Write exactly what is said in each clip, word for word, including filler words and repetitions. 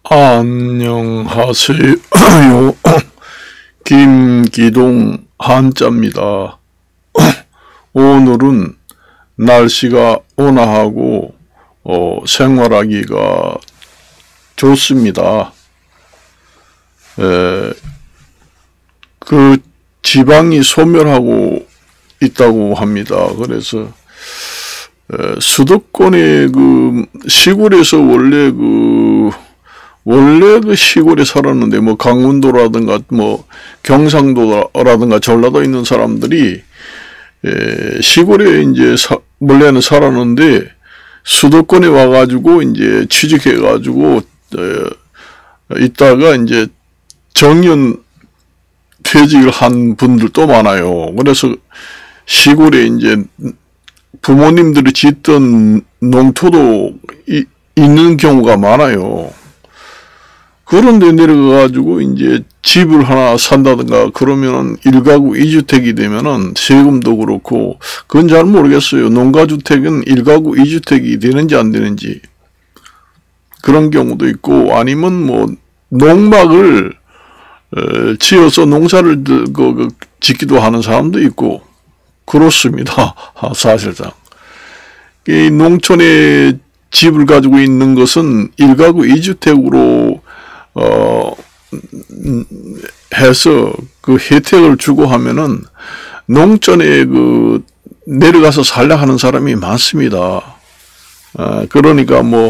안녕하세요. 김기동 한자입니다. 오늘은 날씨가 온화하고 어, 생활하기가 좋습니다. 에, 그 지방이 소멸하고 있다고 합니다. 그래서 에, 수도권의 그 시골에서 원래 그 원래 그 시골에 살았는데 뭐 강원도라든가 뭐 경상도라든가 전라도 있는 사람들이 에, 시골에 이제 사, 원래는 살았는데 수도권에 와가지고 이제 취직해가지고 에, 있다가 이제 정년 퇴직을 한 분들도 많아요. 그래서 시골에 이제 부모님들이 짓던 농토도 이, 있는 경우가 많아요. 그런데 내려가가지고 이제 집을 하나 산다든가 그러면은 일가구 이주택이 되면은 세금도 그렇고 그건 잘 모르겠어요. 농가주택은 일가구 이주택이 되는지 안 되는지 그런 경우도 있고 아니면 뭐 농막을 에, 지어서 농사를 그, 그, 짓기도 하는 사람도 있고 그렇습니다. 사실상 이 농촌에 집을 가지고 있는 것은 일가구 이주택으로 어, 해서 그 혜택을 주고 하면은 농촌에 그 내려가서 살려 하는 사람이 많습니다. 아, 그러니까 뭐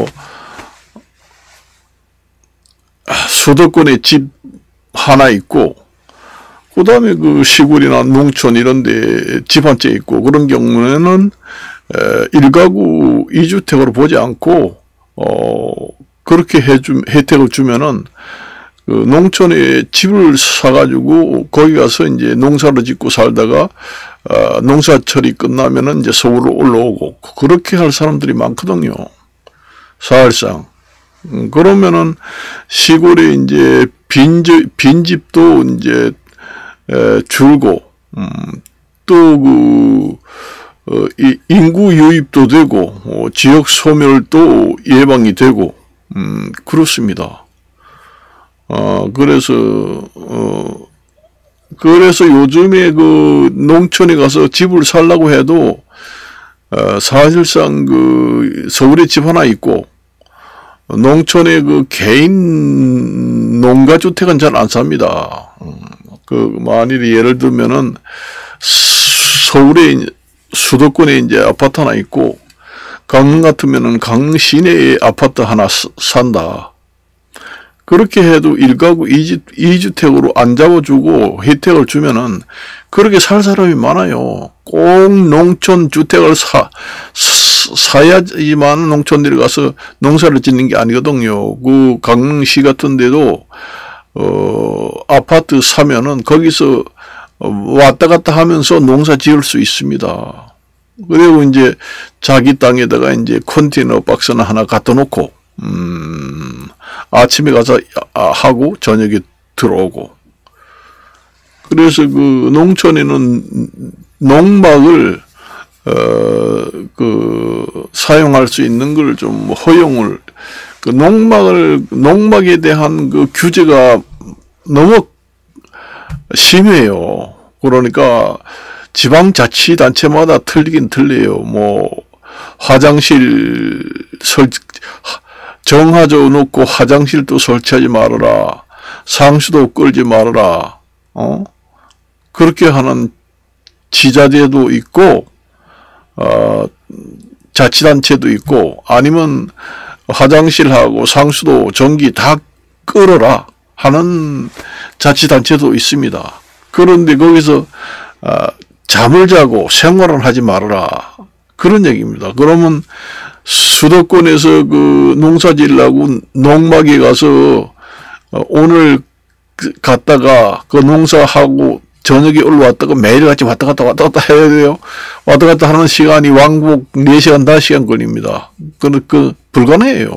수도권에 집 하나 있고 그 다음에 그 시골이나 농촌 이런 데 집 한 채 있고 그런 경우에는 에, 일가구 이주택으로 보지 않고 어, 그렇게 해주, 혜택을 주면은, 그 농촌에 집을 사가지고, 거기 가서 이제 농사를 짓고 살다가, 어, 농사철이 끝나면은 이제 서울로 올라오고, 그렇게 할 사람들이 많거든요. 사실상. 음, 그러면은, 시골에 이제 빈집, 빈집도 이제, 에, 줄고, 음, 또 그, 어, 이 인구 유입도 되고, 어, 지역 소멸도 예방이 되고, 음, 그렇습니다. 어, 그래서, 어, 그래서 요즘에 그 농촌에 가서 집을 살라고 해도, 어, 사실상 그 서울에 집 하나 있고, 농촌에 그 개인 농가주택은 잘 안 삽니다. 음, 그, 만일에 예를 들면은, 서울에, 수도권에 이제 아파트 하나 있고, 강릉 같으면은 강릉 시내에 아파트 하나 산다. 그렇게 해도 일가구 이주, 이주택으로 안 잡아주고 혜택을 주면은 그렇게 살 사람이 많아요. 꼭 농촌 주택을 사, 사야지만 농촌 내려가서 농사를 짓는 게 아니거든요. 그 강릉시 같은 데도, 어, 아파트 사면은 거기서 왔다 갔다 하면서 농사 지을 수 있습니다. 그리고 이제 자기 땅에다가 이제 컨테이너 박스나 하나 갖다 놓고, 음, 아침에 가서 하고 저녁에 들어오고. 그래서 그 농촌에는 농막을, 어, 그, 사용할 수 있는 걸 좀 허용을, 그 농막을, 농막에 대한 그 규제가 너무 심해요. 그러니까, 지방자치단체마다 틀리긴 틀려요. 뭐 화장실 설 정화조 놓고 화장실도 설치하지 말아라. 상수도 끌지 말아라. 어? 그렇게 하는 지자체도 있고 어, 자치단체도 있고 아니면 화장실하고 상수도 전기 다 끌어라 하는 자치단체도 있습니다. 그런데 거기서 어, 잠을 자고 생활을 하지 말아라. 그런 얘기입니다. 그러면 수도권에서 그 농사 지으려고 농막에 가서 오늘 갔다가 그 농사하고 저녁에 올라왔다가 매일같이 왔다 갔다 왔다 갔다 해야 돼요. 왔다 갔다 하는 시간이 왕복 네 시간, 다섯 시간 걸립니다. 그, 그, 불가능해요.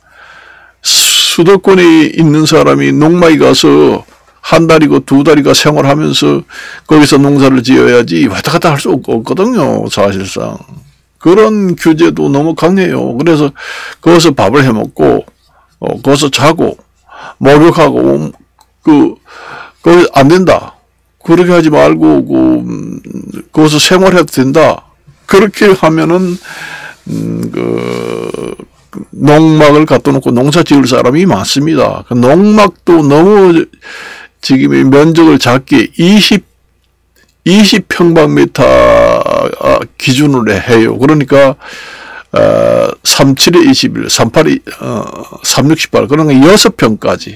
수도권에 있는 사람이 농막에 가서 한 달이고 두 달이가 생활하면서 거기서 농사를 지어야지 왔다 갔다 할 수 없거든요. 사실상. 그런 규제도 너무 강해요. 그래서 거기서 밥을 해먹고 어, 거기서 자고 목욕하고, 그, 그, 안 된다. 그렇게 하지 말고, 그, 거기서 생활해도 된다. 그렇게 하면은, 음, 그, 농막을 갖다 놓고 농사 지을 사람이 많습니다. 그 농막도 너무 지금 면적을 작게 이십, 이십 평방미터 기준으로 해요. 그러니까, 어, 삼십칠에 이십일, 삼십팔에, 어, 삼백육십팔, 그러니까 여섯 평까지.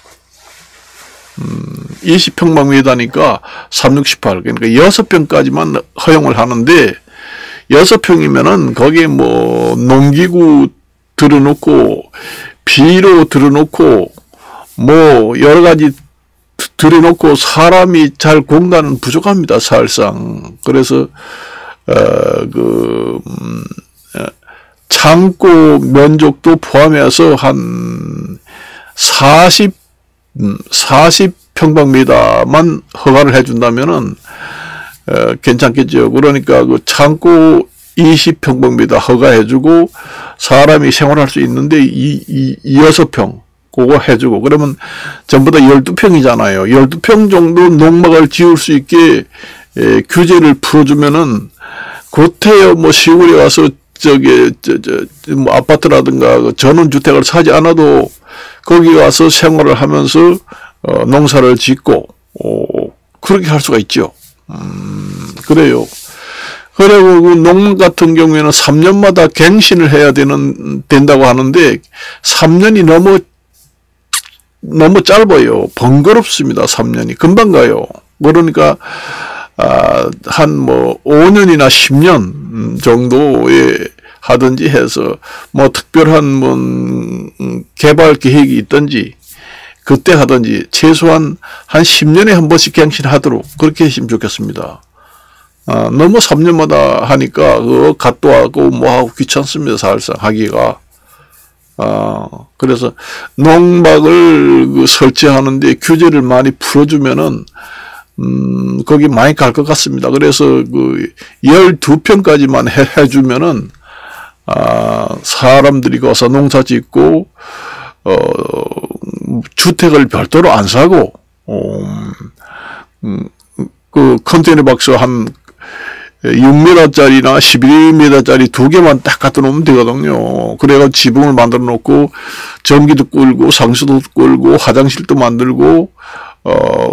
음, 이십 평방미터니까 삼백육십팔, 그러니까 여섯 평까지만 허용을 하는데, 여섯 평이면은 거기에 뭐, 농기구 들어놓고, 비료 들어놓고, 뭐, 여러 가지 들여놓고 사람이 잘 공간은 부족합니다, 사실상. 그래서, 어, 그, 음, 창고 면적도 포함해서 한 사십, 사십 평방미터만 허가를 해준다면은, 어, 괜찮겠죠. 그러니까 그 창고 이십 평방미터 허가해주고, 사람이 생활할 수 있는데, 이, 이, 이 여섯 평. 그거 해주고, 그러면 전부 다 열두 평이잖아요. 열두 평 정도 농막을 지을 수 있게 에, 규제를 풀어주면은, 그때요, 뭐, 시골에 와서, 저기, 저, 저, 뭐, 아파트라든가 전원주택을 사지 않아도, 거기 와서 생활을 하면서, 어, 농사를 짓고, 어, 그렇게 할 수가 있죠. 음, 그래요. 그리고 그 농막 같은 경우에는 삼 년마다 갱신을 해야 되는, 된다고 하는데, 삼 년이 너무 너무 짧아요. 번거롭습니다. 삼 년이. 금방 가요. 그러니까, 아, 한 뭐, 오 년이나 십 년 정도에 하든지 해서, 뭐, 특별한 뭐, 개발 계획이 있든지, 그때 하든지, 최소한 한 십 년에 한 번씩 갱신하도록 그렇게 했으면 좋겠습니다. 아, 너무 삼 년마다 하니까, 그, 갓도 하고, 뭐 하고 귀찮습니다. 사실상 하기가. 아, 그래서 농막을 그 설치하는데 규제를 많이 풀어주면은, 음, 거기 많이 갈 것 같습니다. 그래서 그 열두 평까지만 해, 해주면은, 아, 사람들이 가서 농사 짓고, 어, 주택을 별도로 안 사고, 어, 음, 그 컨테이너 박스 한 육 미터짜리나 십일 미터짜리 두 개만 딱 갖다 놓으면 되거든요. 그래가 지붕을 만들어 놓고, 전기도 끌고, 상수도 끌고, 화장실도 만들고, 어,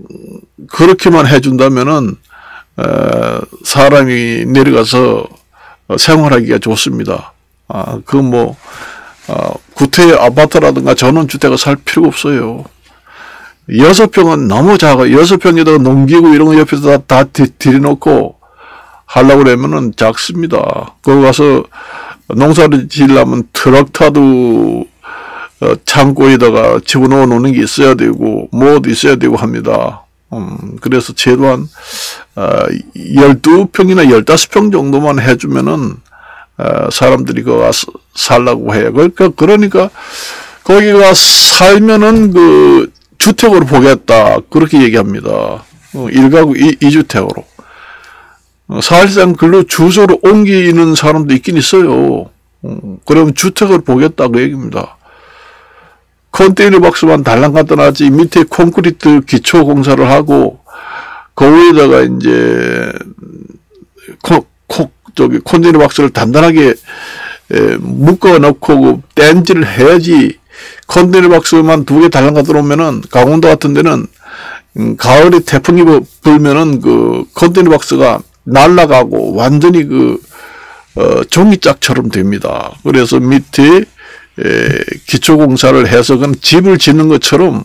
그렇게만 해준다면은, 에, 사람이 내려가서 생활하기가 좋습니다. 아, 그 뭐, 어, 구태 아파트라든가 전원주택을 살 필요가 없어요. 여섯 평은 너무 작아요. 여섯 평에다가 농기구 이런 거 옆에서 다, 다 들여놓고, 하려고 그러면은 작습니다. 거기 가서 농사를 지으려면 트럭타도 어, 창고에다가 집어넣어 놓는 게 있어야 되고, 뭐도 있어야 되고 합니다. 음, 그래서 최소한, 어, 열두 평이나 열다섯 평 정도만 해주면은, 어, 사람들이 거기 가서 살라고 해요. 그러니까, 그러니까, 거기 가 살면은 그, 주택으로 보겠다. 그렇게 얘기합니다. 어, 일가구 이 주택으로. 사실상 글로 주소로 옮기는 사람도 있긴 있어요. 어, 그러면 주택을 보겠다 그 얘기입니다. 컨테이너 박스만 달랑 갖다 놨지 밑에 콘크리트 기초 공사를 하고 그 위에다가 이제 코, 코, 저기 컨테이너 박스를 단단하게 에, 묶어 넣고 그 댄지를 해야지. 컨테이너 박스만 두 개 달랑 갖다 놓으면은 강원도 같은 데는 음, 가을에 태풍이 불면은 그 컨테이너 박스가 날아가고 완전히 그 어, 종이짝처럼 됩니다. 그래서 밑에 에, 기초공사를 해서 그건 집을 짓는 것처럼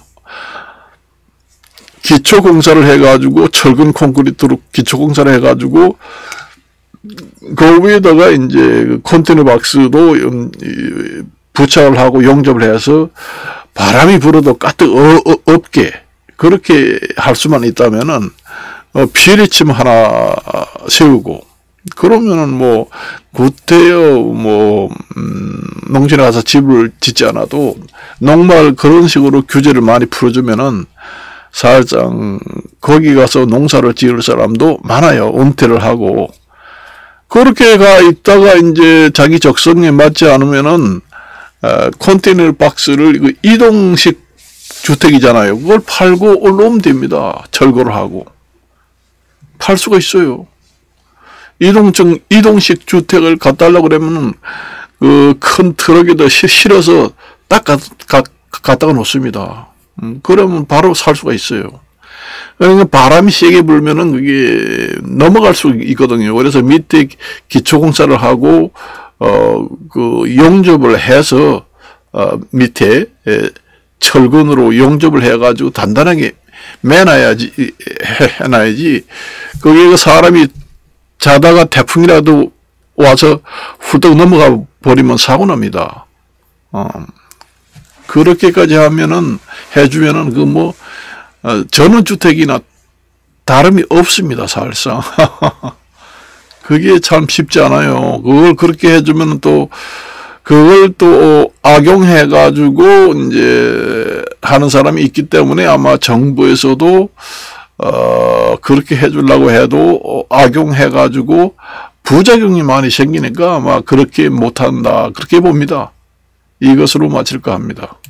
기초공사를 해가지고 철근 콘크리트로 기초공사를 해가지고 그 위에다가 이제 컨테이너 박스도 음, 부착을 하고 용접을 해서 바람이 불어도 까뜩 어, 어, 없게 그렇게 할 수만 있다면은 어, 피해리침 하나 세우고, 그러면은 뭐, 구태여, 뭐, 음, 농촌에 가서 집을 짓지 않아도, 농말 그런 식으로 규제를 많이 풀어주면은, 사실상, 거기 가서 농사를 지을 사람도 많아요. 은퇴를 하고. 그렇게 가 있다가 이제 자기 적성에 맞지 않으면은, 어, 컨테이너 박스를 이동식 주택이잖아요. 그걸 팔고 올라오면 됩니다. 철거를 하고. 팔 수가 있어요. 이동적, 이동식 주택을 갖다 달라고 그러면은, 그, 큰 트럭에다 실어서 딱 가, 가, 갖다가 놓습니다. 음, 그러면 바로 살 수가 있어요. 그러니까 바람이 세게 불면은 그게 넘어갈 수 있거든요. 그래서 밑에 기초공사를 하고, 어, 그, 용접을 해서, 어, 밑에, 에, 철근으로 용접을 해가지고 단단하게 매놔야지, 해놔야지, 거기에 사람이 자다가 태풍이라도 와서 후딱 넘어가 버리면 사고 납니다. 어. 그렇게까지 하면은, 해주면은, 그 뭐, 어, 전원주택이나 다름이 없습니다, 사실상. 그게 참 쉽지 않아요. 그걸 그렇게 해주면 또, 그걸 또 악용해가지고, 이제, 하는 사람이 있기 때문에 아마 정부에서도, 어, 그렇게 해주려고 해도 악용해가지고 부작용이 많이 생기니까 아마 그렇게 못한다. 그렇게 봅니다. 이것으로 마칠까 합니다.